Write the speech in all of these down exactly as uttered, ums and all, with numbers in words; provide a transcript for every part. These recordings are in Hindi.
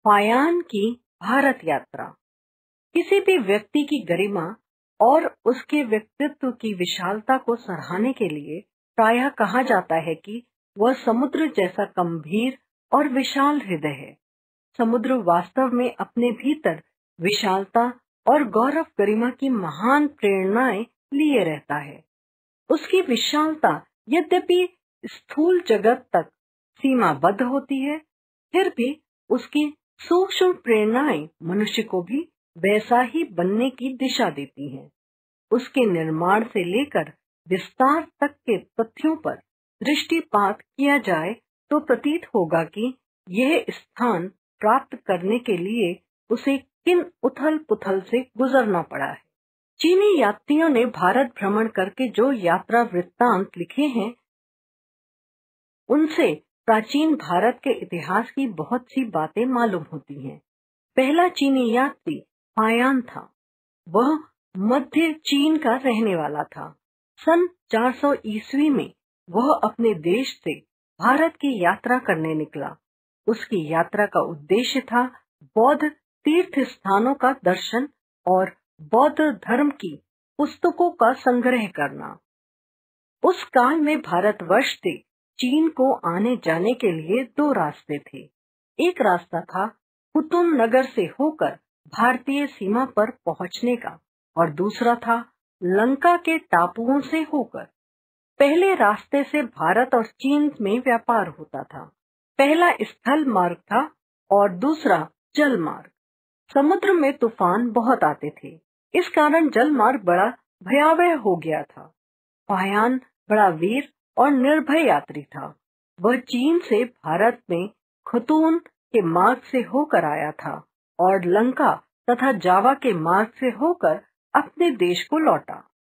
फायान की भारत यात्रा। किसी भी व्यक्ति की गरिमा और उसके व्यक्तित्व की विशालता को सराहने के लिए प्रायः कहा जाता है कि वह समुद्र जैसा गंभीर और विशाल हृदय है। समुद्र वास्तव में अपने भीतर विशालता और गौरव गरिमा की महान प्रेरणाएं लिए रहता है। उसकी विशालता यद्यपि स्थूल जगत तक सीमाबद्ध होती है, फिर भी उसकी सूक्ष्म प्रेरणाएं मनुष्य को भी वैसा ही बनने की दिशा देती हैं। उसके निर्माण से लेकर विस्तार तक के तथ्यों पर दृष्टिपात किया जाए तो प्रतीत होगा कि यह स्थान प्राप्त करने के लिए उसे किन उथल पुथल से गुजरना पड़ा है। चीनी यात्रियों ने भारत भ्रमण करके जो यात्रा वृत्तांत लिखे हैं, उनसे प्राचीन भारत के इतिहास की बहुत सी बातें मालूम होती हैं। पहला चीनी यात्री फायान था। वह मध्य चीन का रहने वाला था। सन चार सौ ईस्वी में वह अपने देश से भारत की यात्रा करने निकला। उसकी यात्रा का उद्देश्य था बौद्ध तीर्थ स्थानों का दर्शन और बौद्ध धर्म की पुस्तकों का संग्रह करना। उस काल में भारतवर्ष से चीन को आने जाने के लिए दो रास्ते थे। एक रास्ता था कुतुब नगर से होकर भारतीय सीमा पर पहुंचने का और दूसरा था लंका के टापुओं से होकर। पहले रास्ते से भारत और चीन में व्यापार होता था। पहला स्थल मार्ग था और दूसरा जल मार्ग। समुद्र में तूफान बहुत आते थे, इस कारण जल मार्ग बड़ा भयावह हो गया था। फायान बड़ा वीर और निर्भय यात्री था। वह चीन से भारत में खतून के मार्ग से होकर आया था और लंका तथा जावा के मार्ग से होकर अपने देश को लौटा।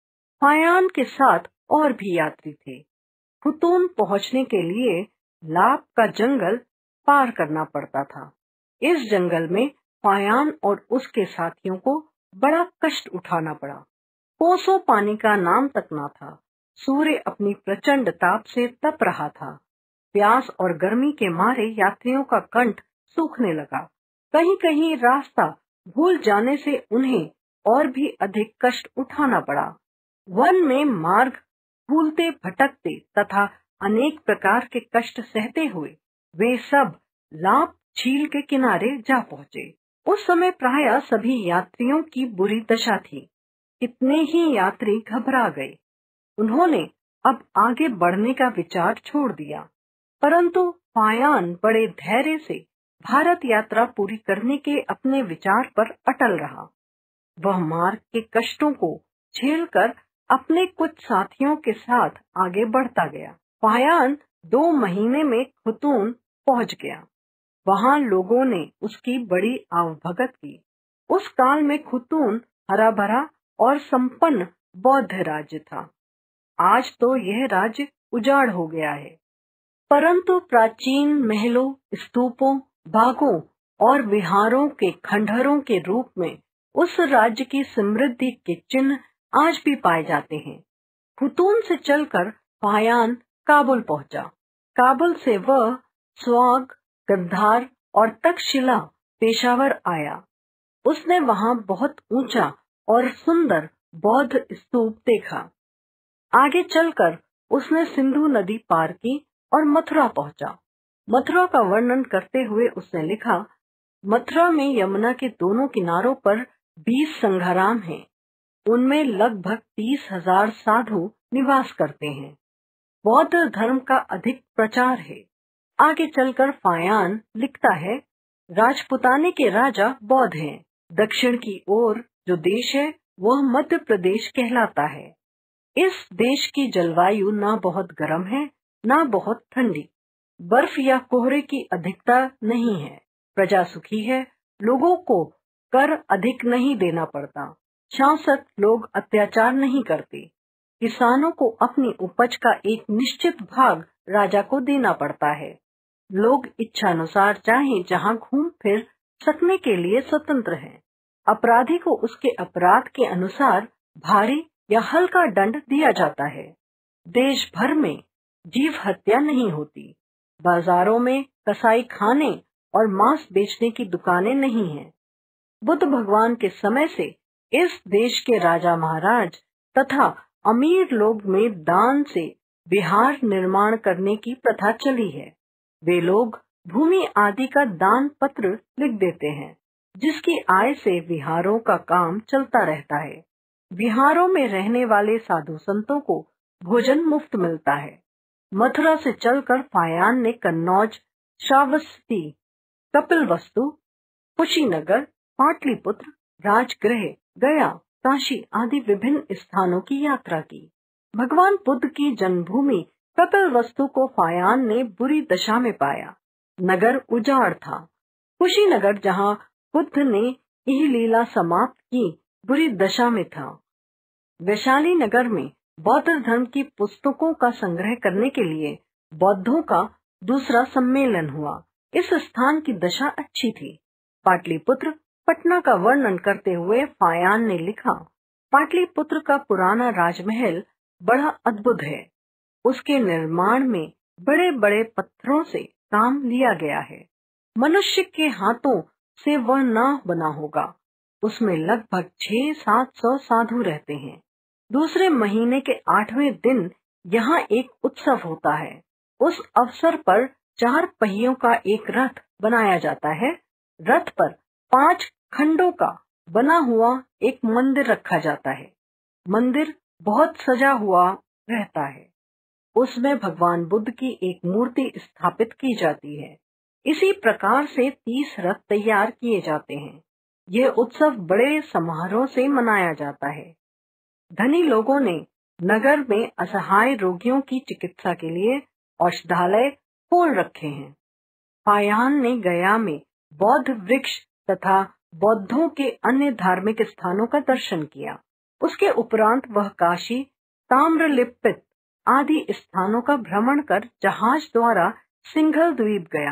फायान के साथ और भी यात्री थे। खतून पहुंचने के लिए लाप का जंगल पार करना पड़ता था। इस जंगल में फायान और उसके साथियों को बड़ा कष्ट उठाना पड़ा। कोसों पानी का नाम तक न था। सूर्य अपनी प्रचंड ताप से तप रहा था। प्यास और गर्मी के मारे यात्रियों का कंठ सूखने लगा। कहीं कहीं रास्ता भूल जाने से उन्हें और भी अधिक कष्ट उठाना पड़ा। वन में मार्ग भूलते भटकते तथा अनेक प्रकार के कष्ट सहते हुए वे सब लाप झील के किनारे जा पहुँचे। उस समय प्रायः सभी यात्रियों की बुरी दशा थी। कितने ही यात्री घबरा गए। उन्होंने अब आगे बढ़ने का विचार छोड़ दिया, परंतु फायान बड़े धैर्य से भारत यात्रा पूरी करने के अपने विचार पर अटल रहा। वह मार्ग के कष्टों को झेलकर अपने कुछ साथियों के साथ आगे बढ़ता गया। फायान दो महीने में खतून पहुंच गया। वहां लोगों ने उसकी बड़ी आवभगत की। उस काल में खतून हरा भरा और संपन्न बौद्ध राज्य था। आज तो यह राज्य उजाड़ हो गया है, परंतु प्राचीन महलों, स्तूपों, बागों और विहारों के खंडहरों के रूप में उस राज्य की समृद्धि के चिन्ह आज भी पाए जाते हैं। खतून से चलकर फायान काबुल पहुंचा। काबुल से वह स्वाग, गंधार और तक्षशिला, पेशावर आया। उसने वहां बहुत ऊंचा और सुंदर बौद्ध स्तूप देखा। आगे चलकर उसने सिंधु नदी पार की और मथुरा पहुंचा। मथुरा का वर्णन करते हुए उसने लिखा, मथुरा में यमुना के दोनों किनारों पर बीस संघाराम हैं। उनमें लगभग तीस हजार साधु निवास करते हैं। बौद्ध धर्म का अधिक प्रचार है। आगे चलकर फायान लिखता है, राजपुताने के राजा बौद्ध हैं। दक्षिण की ओर जो देश है वह मध्य प्रदेश कहलाता है। इस देश की जलवायु ना बहुत गर्म है ना बहुत ठंडी। बर्फ या कोहरे की अधिकता नहीं है। प्रजा सुखी है। लोगों को कर अधिक नहीं देना पड़ता। शासक लोग अत्याचार नहीं करते। किसानों को अपनी उपज का एक निश्चित भाग राजा को देना पड़ता है। लोग इच्छानुसार चाहे जहां घूम फिर सकने के लिए स्वतंत्र हैं। अपराधी को उसके अपराध के अनुसार भारी या हल्का दंड दिया जाता है। देश भर में जीव हत्या नहीं होती। बाजारों में कसाई खाने और मांस बेचने की दुकानें नहीं हैं। बुद्ध भगवान के समय से इस देश के राजा महाराज तथा अमीर लोग में दान से विहार निर्माण करने की प्रथा चली है। वे लोग भूमि आदि का दान पत्र लिख देते हैं, जिसकी आय से विहारों का काम चलता रहता है। विहारों में रहने वाले साधु संतों को भोजन मुफ्त मिलता है। मथुरा से चलकर फायान ने कन्नौज, श्रावस्ती, कपिलवस्तु, कुशीनगर, पाटलिपुत्र, राजगृह, गया, काशी आदि विभिन्न स्थानों की यात्रा की। भगवान बुद्ध की जन्मभूमि कपिलवस्तु को फायान ने बुरी दशा में पाया। नगर उजाड़ था। कुशीनगर, जहाँ बुद्ध ने यह लीला समाप्त की, बुरी दशा में था। वैशाली नगर में बौद्ध धर्म की पुस्तकों का संग्रह करने के लिए बौद्धों का दूसरा सम्मेलन हुआ। इस स्थान की दशा अच्छी थी। पाटलिपुत्र, पटना का वर्णन करते हुए फायान ने लिखा, पाटलिपुत्र का पुराना राजमहल बड़ा अद्भुत है। उसके निर्माण में बड़े बड़े पत्थरों से काम लिया गया है। मनुष्य के हाथों से वह न बना होगा। उसमें लगभग छह सात सौ साधु रहते हैं। दूसरे महीने के आठवें दिन यहाँ एक उत्सव होता है। उस अवसर पर चार पहियों का एक रथ बनाया जाता है। रथ पर पांच खंडों का बना हुआ एक मंदिर रखा जाता है। मंदिर बहुत सजा हुआ रहता है। उसमें भगवान बुद्ध की एक मूर्ति स्थापित की जाती है। इसी प्रकार से तीस रथ तैयार किए जाते हैं। यह उत्सव बड़े समारोह से मनाया जाता है। धनी लोगों ने नगर में असहाय रोगियों की चिकित्सा के लिए औषधालय खोल रखे हैं। फायान ने गया में बौद्ध वृक्ष तथा बौद्धों के अन्य धार्मिक स्थानों का दर्शन किया। उसके उपरांत वह काशी, ताम्रलिप्त आदि स्थानों का भ्रमण कर जहाज द्वारा सिंघल द्वीप गया।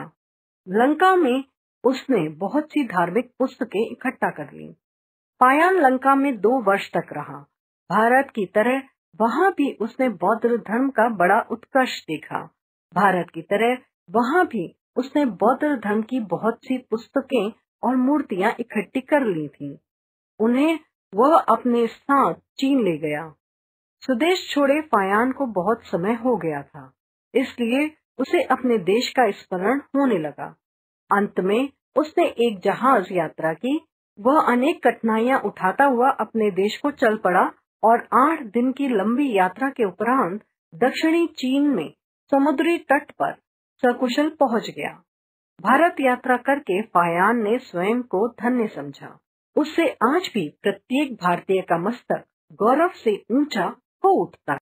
लंका में उसने बहुत सी धार्मिक पुस्तकें इकट्ठा कर ली। फायान लंका में दो वर्ष तक रहा। भारत की तरह वहाँ भी उसने बौद्ध धर्म का बड़ा उत्कर्ष देखा। भारत की तरह वहाँ भी उसने बौद्ध धर्म की बहुत सी पुस्तकें और मूर्तियां इकट्ठी कर ली थीं। उन्हें वह अपने साथ चीन ले गया। स्वदेश छोड़े फायान को बहुत समय हो गया था, इसलिए उसे अपने देश का स्मरण होने लगा। अंत में उसने एक जहाज यात्रा की। वह अनेक कठिनाइयां उठाता हुआ अपने देश को चल पड़ा और आठ दिन की लंबी यात्रा के उपरांत दक्षिणी चीन में समुद्री तट पर सकुशल पहुंच गया। भारत यात्रा करके फायान ने स्वयं को धन्य समझा। उससे आज भी प्रत्येक भारतीय का मस्तक गौरव से ऊंचा हो उठता है।